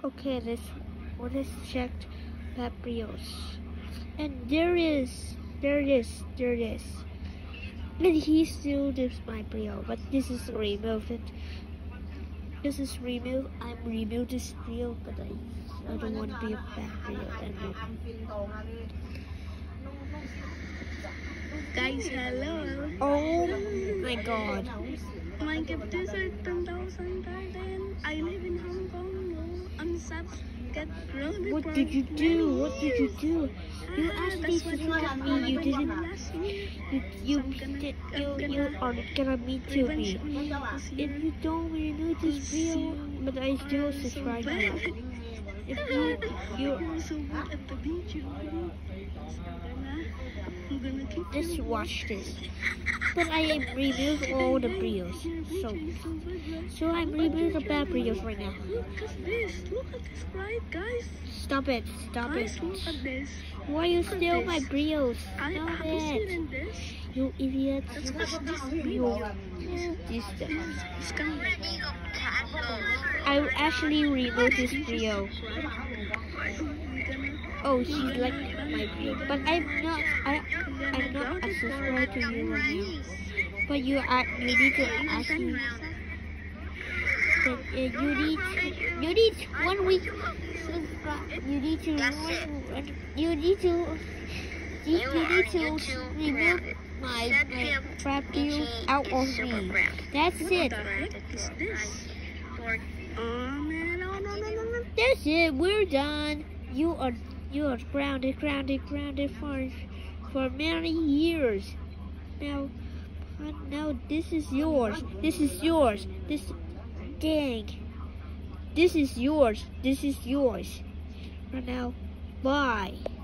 Okay, let's check Paprios. And there it is. And he still does my Brio, but this is removed. This is removed. I'm removed this Brio, but I don't want to be a Paprio anymore. Guys, hello. Oh my god. My gift is 10,000 Thailand. I live in Hong Kong. No, I'm sad. Get grounded. What did you do? What did you do? You asked me to get me. You didn't. You are gonna me to me. If you don't remove this Brio, but I still subscribe you. If you so good at the beach. just watch this. But I am removed all the Brios. So I'm removing the bad Brios right now. Look at this. Look at this, right, guys? Stop it. Stop Guys, it. look at this. Why you steal my Brios? Have you Stop seen it. this? You idiot. Let's watch this You video. this It's coming. I actually removed this Brio. Oh, she's like my Brio. But I'm not a subscriber to you right now. But you need to ask me. You need 1 week. You need to remove my Brio out of me. That's it. That's it. We're done. You are grounded for many years. Now this is yours. This is yours. Dang. This is yours. Right now. Bye.